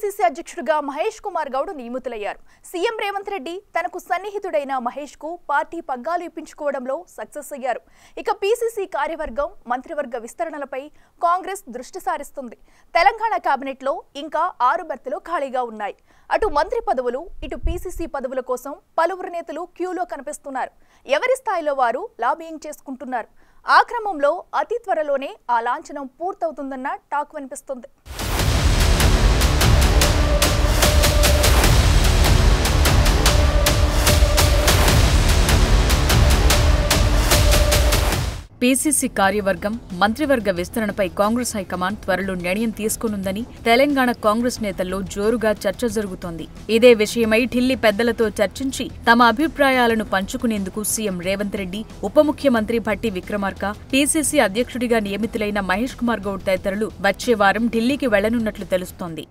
PCC అధ్యక్షుడిగా మహేష్ కుమార్ గౌడ్ నియమితులయ్యారు. CM Revanth Reddy తనకు సన్నిహితుడైన మహేష్ కు పార్టీ పగ్గాలు ఇప్పించుకోవడంలో సక్సెస్ అయ్యారు. ఇక పీసీసీ కార్యవర్గం మంత్రివర్గ విస్తరణలపై కాంగ్రెస్ దృష్టి సారిస్తుంది. తెలంగాణ కేబినెట్ లో ఇంకా 6 బెర్తులు ఖాళీగా ఉన్నాయి. అటు మంత్రి పదవులు ఇటు పీసీసీ పదవుల కోసం పలువురు నేతలు క్యూలో కనిపిస్తున్నారు. ఎవరి స్థాయిలో వారు లాబియింగ్ చేసుకుంటున్నారు. ఆ క్రమంలో అతి త్వరలోనే ఆ లాంఛనం పూర్తవుతుందన్న టాక్ వినిపిస్తుంది. పీసీసీ కార్యవర్గం మంత్రివర్గ విస్తరణపై కాంగ్రెస్ హైకమాండ్ త్వరలో నిర్ణయం తీసుకునుందని తెలంగాణ కాంగ్రెస్ నేతల్లో జోరుగా చర్చ జరుగుతోంది. ఇదే విషయమై ఢిల్లీ పెద్దలతో చర్చించి తమ అభిప్రాయాలను పంచుకునేందుకు సీఎం రేవంత్ రెడ్డి, ఉప ముఖ్యమంత్రి భట్టి విక్రమార్క, పీసీసీ అధ్యక్షుడిగా నియమితులైన మహేష్ కుమార్ గౌడ్ తదితరులు వచ్చే వారం ఢిల్లీకి వెళ్లనున్నట్లు తెలుస్తోంది.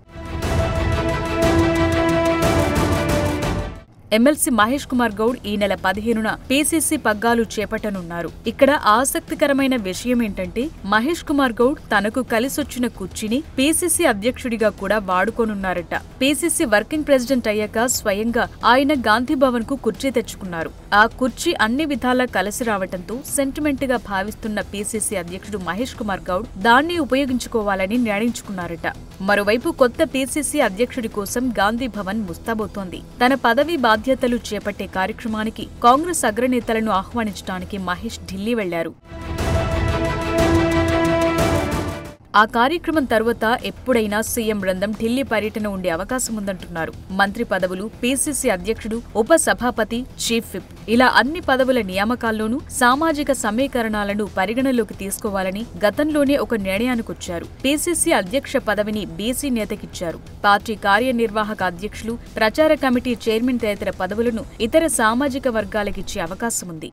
ఎమ్మెల్సీ మహేష్ కుమార్ గౌడ్ ఈ నెల 15న పీసీసీ పగ్గాలు చేపట్టనున్నారు. ఇక్కడ ఆసక్తికరమైన విషయం ఏంటంటే మహేష్ కుమార్ గౌడ్ తనకు కలిసొచ్చిన కుర్చీని పీసీసీ అధ్యక్షుడిగా కూడా వాడుకోనున్నారట. పీసీసీ వర్కింగ్ ప్రెసిడెంట్ అయ్యాక స్వయంగా ఆయన గాంధీ భవన్ కు కుర్చీ తెచ్చుకున్నారు. ఆ కుర్చీ అన్ని విధాలా కలిసి రావడంతో సెంటిమెంట్ గా భావిస్తున్న పీసీసీ అధ్యక్షుడు మహేష్ కుమార్ గౌడ్ దాన్ని ఉపయోగించుకోవాలని నిర్ణయించుకున్నారట. మరోవైపు కొత్త పీసీసీ అధ్యక్షుడి కోసం గాంధీ భవన్ ముస్తాబోతోంది. తన పదవి బాధ్యతలు చేపట్టే కార్యక్రమానికి కాంగ్రెస్ అగ్రనేతలను ఆహ్వానించడానికి మహేష్ ఢిల్లీ వెళ్లారు. ఆ కార్యక్రమం తరువాత ఎప్పుడైనా సీఎం బృందం ఢిల్లీ పర్యటన ఉండే అవకాశం ఉందంటున్నారు. మంత్రి పదవులు, పీసీసీ అధ్యక్షుడు, ఉప సభాపతి, చీఫ్ విప్ ఇలా అన్ని పదవుల నియామకాల్లోనూ సామాజిక సమీకరణాలను పరిగణలోకి తీసుకోవాలని గతంలోనే ఒక నిర్ణయానికొచ్చారు. పీసీసీ అధ్యక్ష పదవిని బీసీ నేతకిచ్చారు. పార్టీ కార్యనిర్వాహక అధ్యక్షులు, ప్రచార కమిటీ చైర్మన్ తదితర పదవులను ఇతర సామాజిక వర్గాలకిచ్చే అవకాశం ఉంది.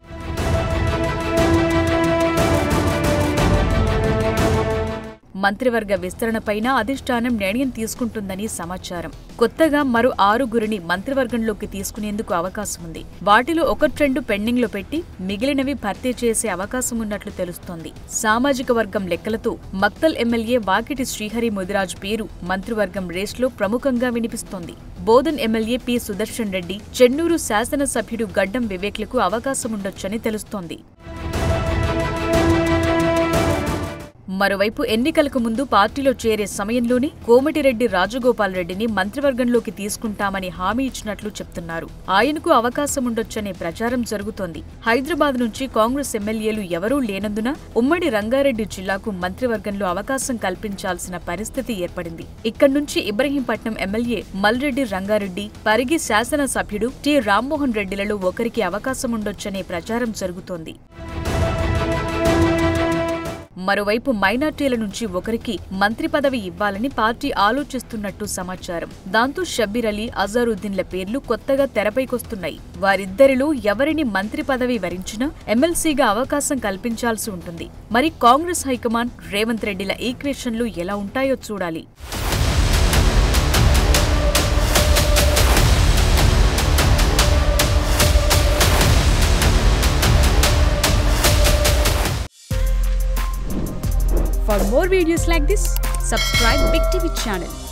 మంత్రివర్గ విస్తరణపైన అధిష్టానం నిర్ణయం తీసుకుంటుందని సమాచారం. కొత్తగా మరో 6గురిని మంత్రివర్గంలోకి తీసుకునేందుకు అవకాశం ఉంది. వాటిలో 1-2 పెండింగ్ లో పెట్టి మిగిలినవి భర్తీ చేసే అవకాశం ఉన్నట్లు తెలుస్తోంది. సామాజిక వర్గం లెక్కలతో మక్తల్ ఎమ్మెల్యే వాకిటి శ్రీహరి ముదిరాజ్ పేరు మంత్రివర్గం రేస్లో ప్రముఖంగా వినిపిస్తోంది. బోధన్ ఎమ్మెల్యే పి సుదర్శన్ రెడ్డి, చెన్నూరు శాసనసభ్యుడు గడ్డం వివేక్లకు అవకాశముండొచ్చని తెలుస్తోంది. మరోవైపు ఎన్నికలకు ముందు పార్టీలో చేరే సమయంలోనే కోమటిరెడ్డి రాజగోపాల్ రెడ్డిని మంత్రివర్గంలోకి తీసుకుంటామని హామీ ఇచ్చినట్లు చెప్తున్నారు. ఆయనకు అవకాశముండొచ్చనే ప్రచారం జరుగుతోంది. హైదరాబాద్ నుంచి కాంగ్రెస్ ఎమ్మెల్యేలు ఎవరూ లేనందున ఉమ్మడి రంగారెడ్డి జిల్లాకు మంత్రివర్గంలో అవకాశం కల్పించాల్సిన పరిస్థితి ఏర్పడింది. ఇక్కడి నుంచి ఇబ్రహీంపట్నం ఎమ్మెల్యే మల్రెడ్డి రంగారెడ్డి, పరిగి శాసనసభ్యుడు టి రామ్మోహన్ రెడ్డిలలో ఒకరికి అవకాశముండొచ్చనే ప్రచారం జరుగుతోంది. మరోవైపు మైనార్టీల నుంచి ఒకరికి మంత్రి పదవి ఇవ్వాలని పార్టీ ఆలోచిస్తున్నట్టు సమాచారం. దాంతో షబ్బీర్ అలీ, అజారుద్దీన్ల పేర్లు కొత్తగా తెరపైకొస్తున్నాయి. వారిద్దరిలో ఎవరిని మంత్రి పదవి వరించినా ఎమ్మెల్సీగా అవకాశం కల్పించాల్సి ఉంటుంది. మరి కాంగ్రెస్ హైకమాండ్, రేవంత్ రెడ్డిల ఈక్వేషన్లు ఎలా ఉంటాయో చూడాలి. For more videos like this, subscribe Big TV channel.